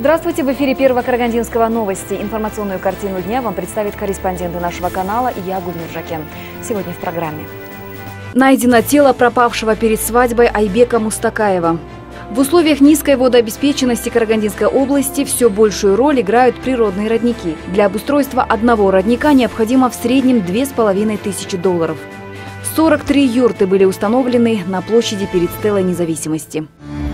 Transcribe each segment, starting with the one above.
Здравствуйте! В эфире Первого Карагандинского новости. Информационную картину дня вам представят корреспонденты нашего канала и я, Гульнур Жакен. Сегодня в программе. Найдено тело пропавшего перед свадьбой Айбека Мустакаева. В условиях низкой водообеспеченности Карагандинской области все большую роль играют природные родники. Для обустройства одного родника необходимо в среднем $2500. 43 юрты были установлены на площади перед стелой независимости.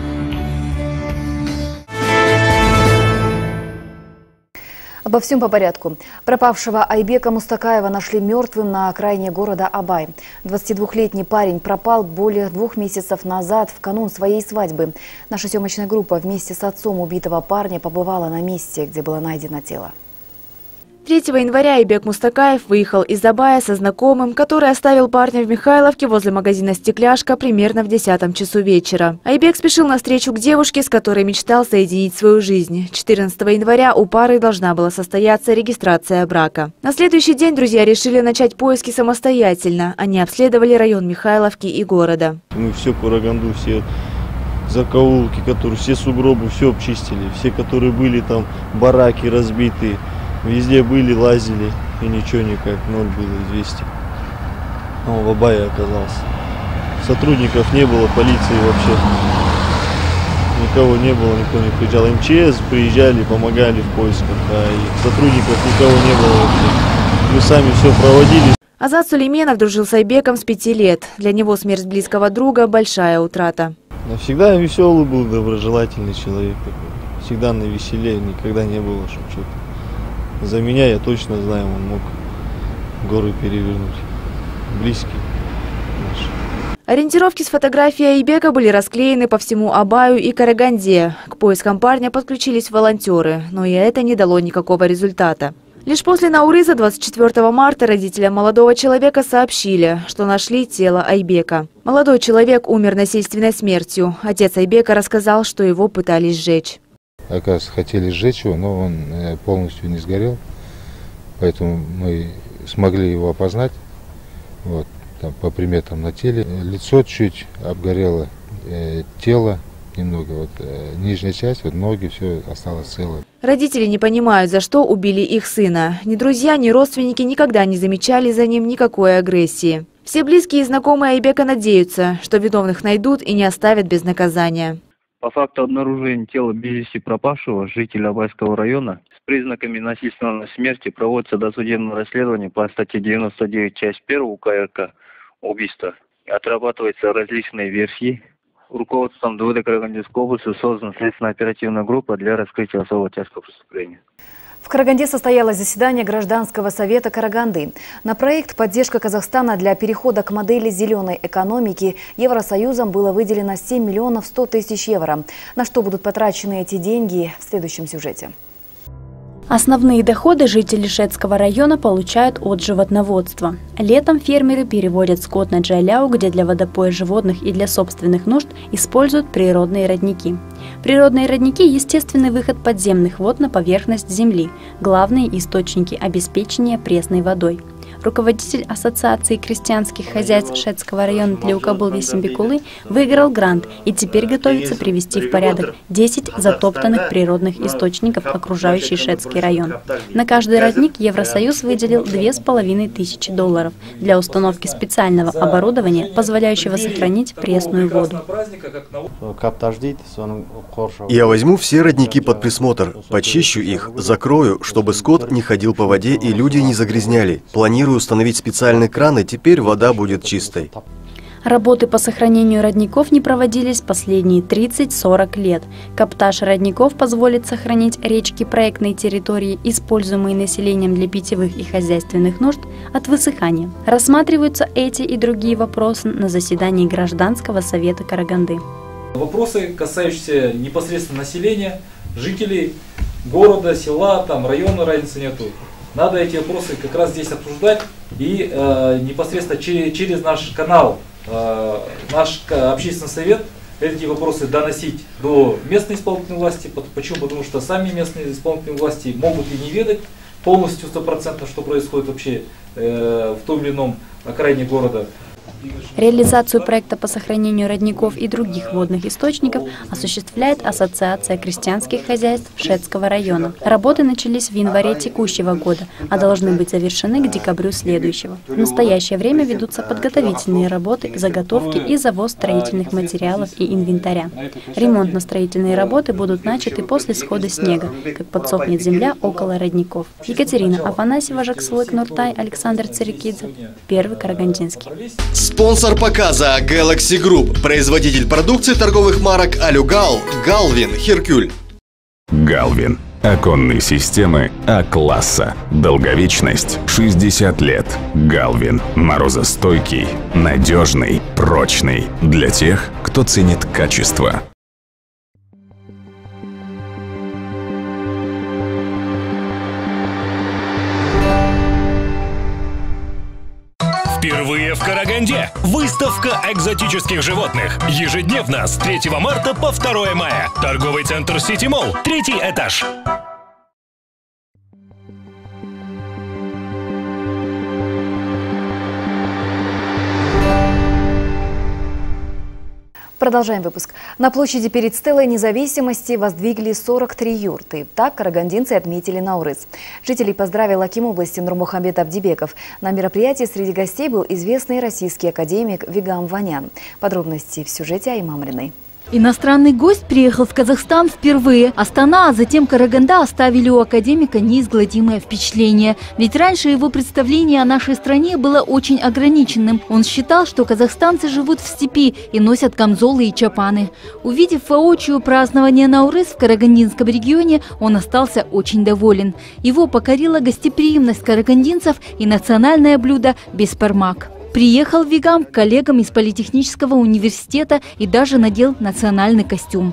Обо всем по порядку. Пропавшего Айбека Мустакаева нашли мертвым на окраине города Абай. 22-летний парень пропал более 2 месяцев назад, в канун своей свадьбы. Наша съемочная группа вместе с отцом убитого парня побывала на месте, где было найдено тело. 3 января Айбек Мустакаев выехал из Абая со знакомым, который оставил парня в Михайловке возле магазина «Стекляшка» примерно в 10 часу вечера. Айбек спешил навстречу к девушке, с которой мечтал соединить свою жизнь. 14 января у пары должна была состояться регистрация брака. На следующий день друзья решили начать поиски самостоятельно. Они обследовали район Михайловки и города. Мы все Караганду, все закоулки, все сугробы, все обчистили. Все, которые были там, бараки разбитые. Везде были, лазили, и ничего никак, 0 было известий. Он в Абае оказался. Сотрудников не было, полиции вообще. Никого не было, никто не приезжал. МЧС приезжали, помогали в поисках, и сотрудников никого не было вообще. Мы сами все проводили. Азат Сулейменов дружил с Айбеком с 5 лет. Для него смерть близкого друга – большая утрата. Всегда веселый был, доброжелательный человек. Всегда навеселее, никогда не было, чтобы что-то. За меня, я точно знаю, он мог горы перевернуть. Близкий наш. Ориентировки с фотографией Айбека были расклеены по всему Абаю и Караганде. К поискам парня подключились волонтеры, но и это не дало никакого результата. Лишь после Наурыза 24 марта родителям молодого человека сообщили, что нашли тело Айбека. Молодой человек умер насильственной смертью. Отец Айбека рассказал, что его пытались сжечь. Оказывается, хотели сжечь его, но он полностью не сгорел, поэтому мы смогли его опознать, вот, там, по приметам на теле. Лицо чуть обгорело, тело немного, вот, нижняя часть, вот, ноги, все осталось целое. Родители не понимают, за что убили их сына. Ни друзья, ни родственники никогда не замечали за ним никакой агрессии. Все близкие и знакомые Айбека надеются, что виновных найдут и не оставят без наказания. По факту обнаружения тела без вести пропавшего жителя Абайского района с признаками насильственной смерти проводится досудебное расследование по статье 99, часть 1 УК РК «Убийство». Отрабатываются различные версии. Руководством ДВД Карагандинской области создана следственно-оперативная группа для раскрытия особо тяжкого преступления. В Караганде состоялось заседание Гражданского совета Караганды. На проект «Поддержка Казахстана для перехода к модели зеленой экономики» Евросоюзом было выделено 7 100 000 евро. На что будут потрачены эти деньги – в следующем сюжете. Основные доходы жители Шецкого района получают от животноводства. Летом фермеры переводят скот на Джайляу, где для водопоя животных и для собственных нужд используют природные родники. Природные родники – естественный выход подземных вод на поверхность земли, главные источники обеспечения пресной водой. Руководитель Ассоциации крестьянских хозяйств Шецкого района Тлеукабыл Есимбекулы выиграл грант и теперь готовится привести в порядок 10 затоптанных природных источников, окружающий Шецкий район. На каждый родник Евросоюз выделил $2500 для установки специального оборудования, позволяющего сохранить пресную воду. Я возьму все родники под присмотр, почищу их, закрою, чтобы скот не ходил по воде и люди не загрязняли. Планирую установить специальные краны, теперь вода будет чистой. Работы по сохранению родников не проводились последние 30-40 лет. Каптаж родников позволит сохранить речки проектной территории, используемые населением для питьевых и хозяйственных нужд, от высыхания. Рассматриваются эти и другие вопросы на заседании Гражданского совета Караганды. Вопросы, касающиеся непосредственно населения, жителей города, села, района, разницы нету. Надо эти вопросы как раз здесь обсуждать и непосредственно через наш канал, наш общественный совет, эти вопросы доносить до местной исполнительной власти. Почему? Потому что сами местные исполнительные власти могут и не ведать полностью 100%, что происходит вообще в том или ином окраине города. Реализацию проекта по сохранению родников и других водных источников осуществляет Ассоциация крестьянских хозяйств Шецкого района. Работы начались в январе текущего года, а должны быть завершены к декабрю следующего. В настоящее время ведутся подготовительные работы, заготовки и завоз строительных материалов и инвентаря. Ремонтно-строительные работы будут начаты после схода снега, как подсохнет земля около родников. Екатерина Афанасьева, Жаксылык Нуртай, Александр Цирикидзе, Первый Карагандинский. Спонсор показа Galaxy Group, производитель продукции торговых марок Алюгал, Галвин, Херкюль. Галвин. Оконные системы А-класса. Долговечность 60 лет. Галвин. Морозостойкий, надежный, прочный. Для тех, кто ценит качество. Впервые в Караганде. Выставка экзотических животных. Ежедневно с 3 марта по 2 мая. Торговый центр Сити Молл, 3-й этаж. Продолжаем выпуск. На площади перед Стелой Независимости воздвигли 43 юрты. Так карагандинцы отметили Наурыз. Жителей поздравил аким области Нурмухамбет Абдибеков. На мероприятии среди гостей был известный российский академик Вигам Ванян. Подробности в сюжете Айым Амриной. Иностранный гость приехал в Казахстан впервые. Астана, а затем Караганда оставили у академика неизгладимое впечатление. Ведь раньше его представление о нашей стране было очень ограниченным. Он считал, что казахстанцы живут в степи и носят камзолы и чапаны. Увидев воочию празднование Наурыз в Карагандинском регионе, он остался очень доволен. Его покорила гостеприимность карагандинцев и национальное блюдо беспармак. Приехал Вигам к коллегам из Политехнического университета и даже надел национальный костюм.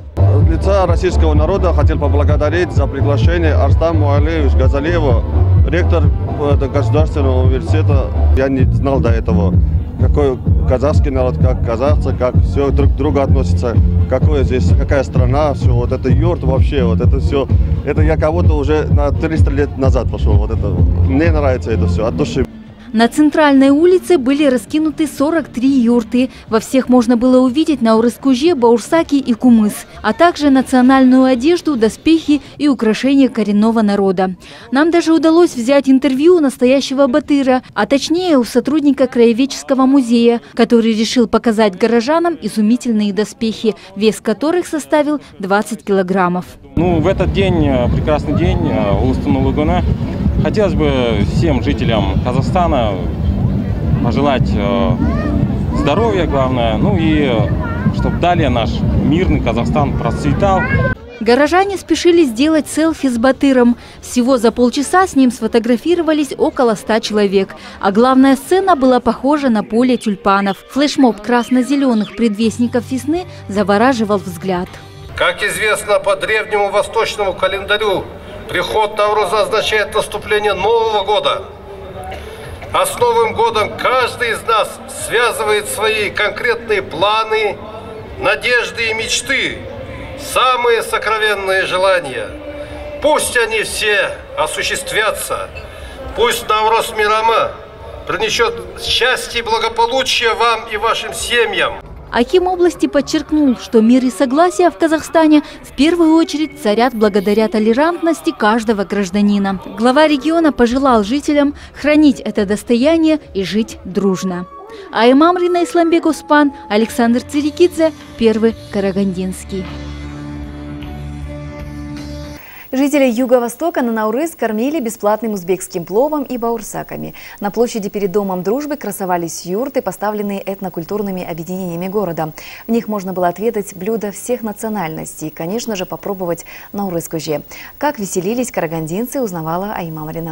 От лица российского народа хотел поблагодарить за приглашение Арстаму Алиевичу Газалиеву, ректор Государственного университета. Я не знал до этого, какой казахский народ, как казахцы, как все друг к другу относятся, какое здесь, какая страна, все, вот это юрт вообще, вот это все. Это я кого-то уже на 300 лет назад пошел, вот это. Мне нравится это все, от души. На центральной улице были раскинуты 43 юрты. Во всех можно было увидеть наурыз-куже, баурсаки и кумыс, а также национальную одежду, доспехи и украшения коренного народа. Нам даже удалось взять интервью у настоящего батыра, а точнее у сотрудника краеведческого музея, который решил показать горожанам изумительные доспехи, вес которых составил 20 килограммов. В этот день, прекрасный день, Улустун Улугуна, хотелось бы всем жителям Казахстана пожелать здоровья, главное, и чтобы далее наш мирный Казахстан процветал. Горожане спешили сделать селфи с батыром. Всего за полчаса с ним сфотографировались около 100 человек. А главная сцена была похожа на поле тюльпанов. Флешмоб красно-зеленых предвестников весны завораживал взгляд. Как известно по древнему восточному календарю, приход Науруза означает наступление Нового года. А с Новым годом каждый из нас связывает свои конкретные планы, надежды и мечты, самые сокровенные желания. Пусть они все осуществятся. Пусть Навруз Мейрамы принесет счастье и благополучие вам и вашим семьям. Аким области подчеркнул, что мир и согласие в Казахстане в первую очередь царят благодаря толерантности каждого гражданина. Глава региона пожелал жителям хранить это достояние и жить дружно. Айым Амрина, Исламбек Успан, Александр Цирикидзе, Первый Карагандинский. Жители Юго-Востока на Наурыз кормили бесплатным узбекским пловом и баурсаками. На площади перед Домом дружбы красовались юрты, поставленные этнокультурными объединениями города. В них можно было отведать блюда всех национальностей и, конечно же, попробовать наурыз-куже. Как веселились карагандинцы, узнавала Айым Амрина.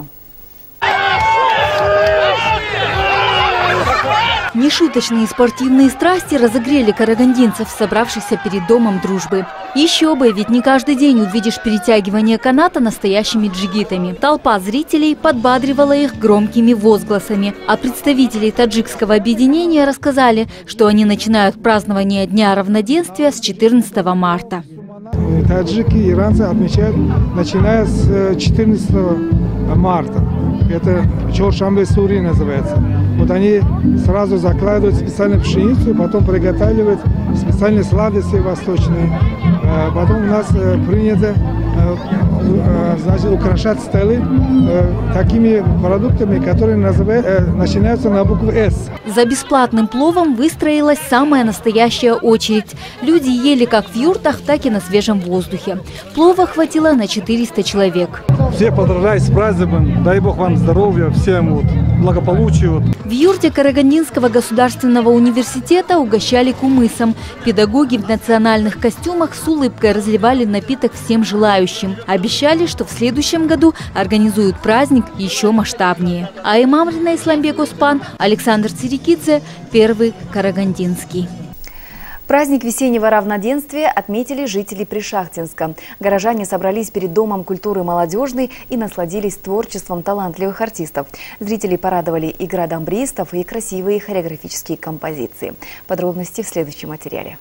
Нешуточные спортивные страсти разогрели карагандинцев, собравшихся перед Домом дружбы. Еще бы, ведь не каждый день увидишь перетягивание каната настоящими джигитами. Толпа зрителей подбадривала их громкими возгласами. А представители таджикского объединения рассказали, что они начинают празднование Дня равноденствия с 14 марта. Таджики и иранцы отмечают, начиная с 14 марта. это чоршамбе сури называется. Вот они сразу закладывают специальную пшеницу, потом приготавливают специальные сладости восточные. Потом у нас принято значит, украшать столы такими продуктами, которые начинаются на букву «С». За бесплатным пловом выстроилась самая настоящая очередь. Люди ели как в юртах, так и на свежем воздухе. Плова хватило на 400 человек. Все поздравляю с праздником, дай Бог вам здоровья, всем благополучия. В юрте Карагандинского государственного университета угощали кумысом. Педагоги в национальных костюмах с улыбкой разливали напиток всем желающим. Обещали, что в следующем году организуют праздник еще масштабнее. Айма Амрина, Исламбек Оспан, Александр Цирикидзе, Первый Карагандинский. Праздник весеннего равноденствия отметили жители Пришахтинска. Горожане собрались перед Домом культуры «Молодежный» и насладились творчеством талантливых артистов. Зрителей порадовали игра дамбристов и красивые хореографические композиции. Подробности в следующем материале.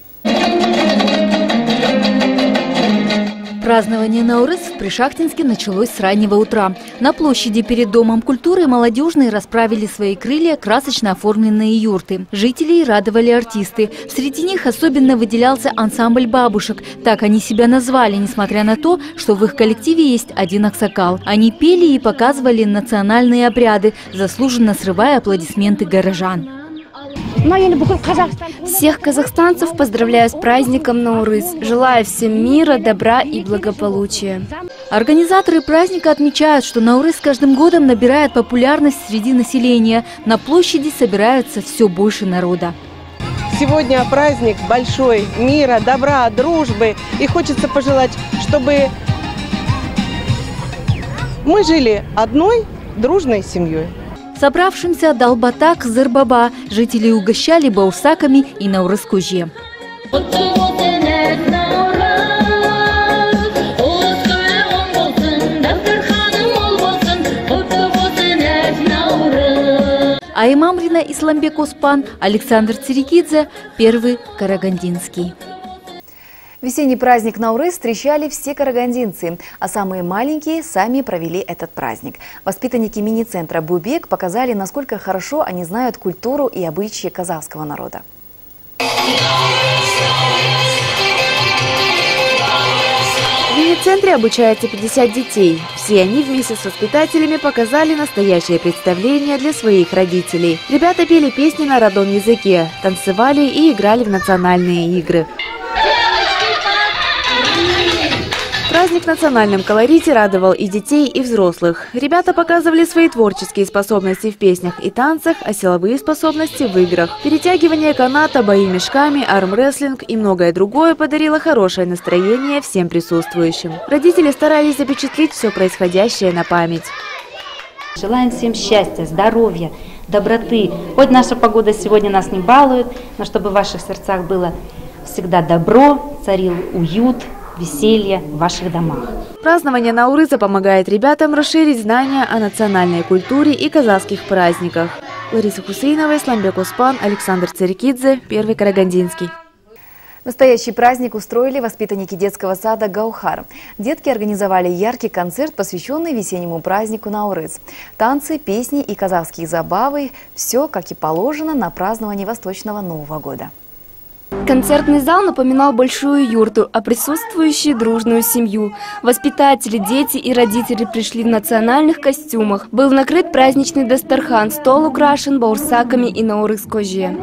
Празднование Наурыз в Пришахтинске началось с раннего утра. На площади перед Домом культуры «Молодежный» расправили свои крылья красочно оформленные юрты. Жителей радовали артисты. Среди них особенно выделялся ансамбль бабушек. Так они себя назвали, несмотря на то, что в их коллективе есть один аксакал. Они пели и показывали национальные обряды, заслуженно срывая аплодисменты горожан. Всех казахстанцев поздравляю с праздником Наурыз. Желаю всем мира, добра и благополучия. Организаторы праздника отмечают, что Наурыз с каждым годом набирает популярность среди населения. На площади собираются все больше народа. Сегодня праздник большой, мира, добра, дружбы. И хочется пожелать, чтобы мы жили одной дружной семьей. Собравшимся дал батак зырбаба. Жители угощали баурсаками и наурыз-куже. Айма Амрина, Исламбек Оспан, Александр Цирикидзе, Первый Карагандинский. Весенний праздник Наурыз встречали все карагандинцы, а самые маленькие сами провели этот праздник. Воспитанники мини-центра «Бубек» показали, насколько хорошо они знают культуру и обычаи казахского народа. В мини-центре обучается 50 детей. Все они вместе с воспитателями показали настоящее представление для своих родителей. Ребята пели песни на родном языке, танцевали и играли в национальные игры. Праздник в национальном колорите радовал и детей, и взрослых. Ребята показывали свои творческие способности в песнях и танцах, а силовые способности в играх. Перетягивание каната, бои мешками, армрестлинг и многое другое подарило хорошее настроение всем присутствующим. Родители старались запечатлеть все происходящее на память. Желаем всем счастья, здоровья, доброты. Хоть наша погода сегодня нас не балует, но чтобы в ваших сердцах было всегда добро, царил уют, веселье в ваших домах. Празднование Наурыза помогает ребятам расширить знания о национальной культуре и казахских праздниках. Лариса Хусейнова, Исламбек Оспан, Александр Цирикидзе, Первый Карагандинский. Настоящий праздник устроили воспитанники детского сада «Гаухар». Детки организовали яркий концерт, посвященный весеннему празднику Наурыз. Танцы, песни и казахские забавы – все, как и положено, на праздновании Восточного Нового года. Концертный зал напоминал большую юрту, а присутствующие дружную семью. Воспитатели, дети и родители пришли в национальных костюмах. Был накрыт праздничный дастархан, стол украшен баурсаками и наурыз-коже.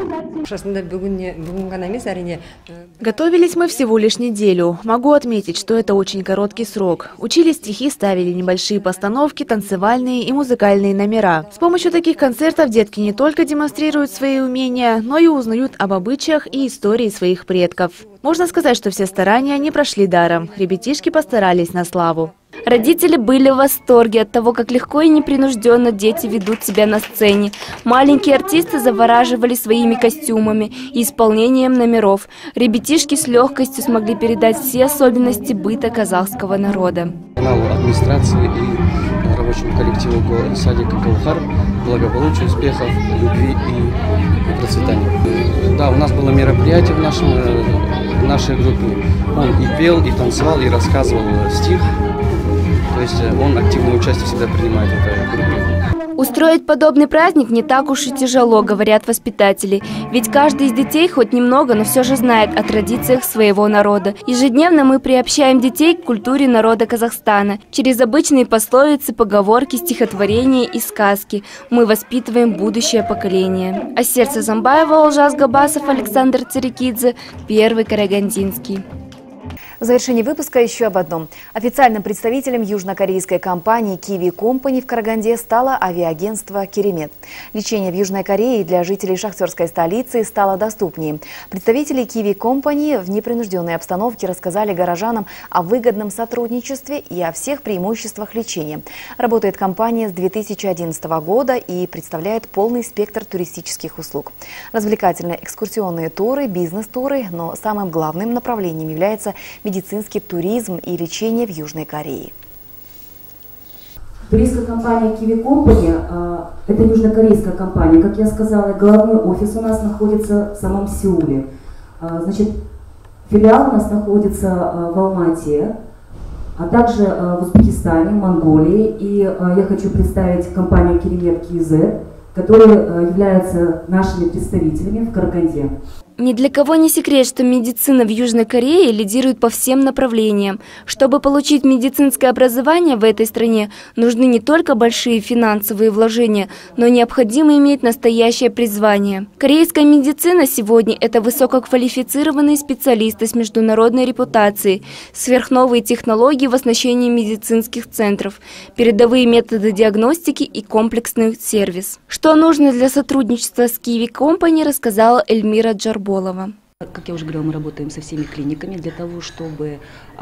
Готовились мы всего лишь неделю. Могу отметить, что это очень короткий срок. Учили стихи, ставили небольшие постановки, танцевальные и музыкальные номера. С помощью таких концертов детки не только демонстрируют свои умения, но и узнают об обычаях и истории своих предков. Можно сказать, что все старания не прошли даром. Ребятишки постарались на славу. Родители были в восторге от того, как легко и непринужденно дети ведут себя на сцене. Маленькие артисты завораживали своими костюмами и исполнением номеров. Ребятишки с легкостью смогли передать все особенности быта казахского народа. Администрации и рабочему коллективу садика «Гаухар» благополучия, успехов, любви и процветания. Да, у нас было мероприятие в нашей группе. Он и пел, и танцевал, и рассказывал стих. То есть он активное участие всегда принимает в этой группе. Устроить подобный праздник не так уж и тяжело, говорят воспитатели. Ведь каждый из детей хоть немного, но все же знает о традициях своего народа. Ежедневно мы приобщаем детей к культуре народа Казахстана. Через обычные пословицы, поговорки, стихотворения и сказки мы воспитываем будущее поколение. Ассер Сазамбаева, Олжас Габасов, Александр Царикидзе, Первый Карагандинский. В завершении выпуска еще об одном. Официальным представителем южнокорейской компании Kiwi Company в Караганде стало авиагентство «Керемет». Лечение в Южной Корее для жителей шахтерской столицы стало доступнее. Представители Kiwi Company в непринужденной обстановке рассказали горожанам о выгодном сотрудничестве и о всех преимуществах лечения. Работает компания с 2011 года и представляет полный спектр туристических услуг. Развлекательные экскурсионные туры, бизнес-туры, но самым главным направлением является медицинский туризм и лечение в Южной Корее. Туристская компания Kiwi Company – это южнокорейская компания. Как я сказала, главный офис у нас находится в самом Сеуле. Значит, филиал у нас находится в Алмате, а также в Узбекистане, Монголии. И я хочу представить компанию Керемет KZ, которые являются нашими представителями в Караганде. Ни для кого не секрет, что медицина в Южной Корее лидирует по всем направлениям. Чтобы получить медицинское образование в этой стране, нужны не только большие финансовые вложения, но необходимо иметь настоящее призвание. Корейская медицина сегодня – это высококвалифицированные специалисты с международной репутацией, сверхновые технологии в оснащении медицинских центров, передовые методы диагностики и комплексный сервис. Что нужно для сотрудничества с Kiwi Company, рассказала Эльмира Джарболова. Как я уже говорила, мы работаем со всеми клиниками для того, чтобы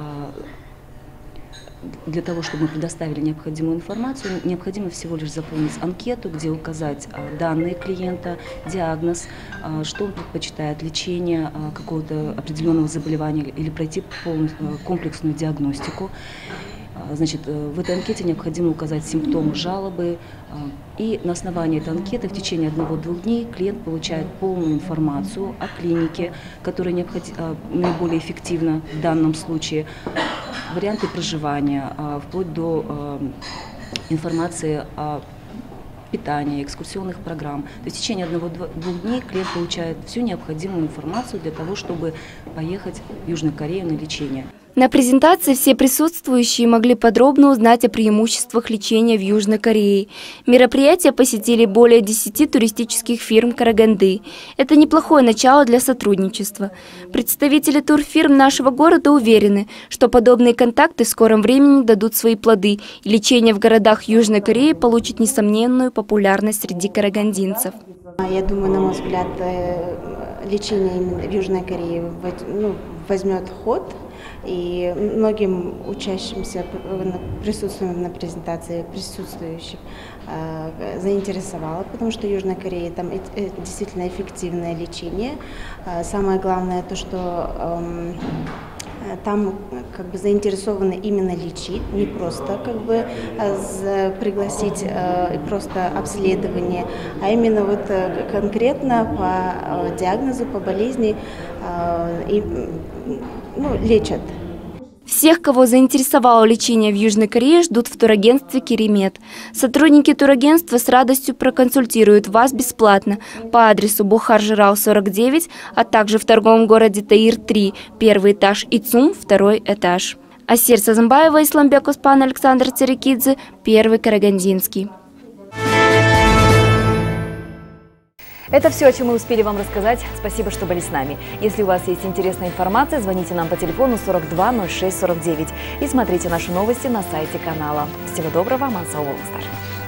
мы предоставили необходимую информацию. Необходимо всего лишь заполнить анкету, где указать данные клиента, диагноз, что он предпочитает, лечение какого-то определенного заболевания или пройти комплексную диагностику. Значит, в этой анкете необходимо указать симптомы, жалобы, и на основании этой анкеты в течение 1-2 дней клиент получает полную информацию о клинике, которая наиболее эффективна в данном случае, варианты проживания, вплоть до информации о питания, экскурсионных программ. То есть в течение 1-2 дней клиент получает всю необходимую информацию для того, чтобы поехать в Южную Корею на лечение. На презентации все присутствующие могли подробно узнать о преимуществах лечения в Южной Корее. Мероприятие посетили более 10 туристических фирм Караганды. Это неплохое начало для сотрудничества. Представители турфирм нашего города уверены, что подобные контакты в скором времени дадут свои плоды, и лечение в городах Южной Кореи получит несомненную популярность среди карагандинцев. Я думаю, на мой взгляд, лечение именно в Южной Корее возьмет ход. И многим учащимся, присутствующим на презентации, присутствующих, заинтересовало, потому что в Южной Корее там действительно эффективное лечение. Самое главное то, что там заинтересованы именно лечить, не просто пригласить просто обследование, а именно конкретно по диагнозу, по болезни лечат. Всех, кого заинтересовало лечение в Южной Корее, ждут в турагентстве «Керемет». Сотрудники турагентства с радостью проконсультируют вас бесплатно по адресу Бухар-Жирау, 49, а также в торговом городе Таир, 3, первый этаж, и ЦУМ, второй этаж. Ассер Сазамбаева, Исламбек Успан, Александр Царикидзе, Первый Карагандинский. Это все, о чем мы успели вам рассказать. Спасибо, что были с нами. Если у вас есть интересная информация, звоните нам по телефону 42 06 49 и смотрите наши новости на сайте канала. Всего доброго, Мансау Волгстар.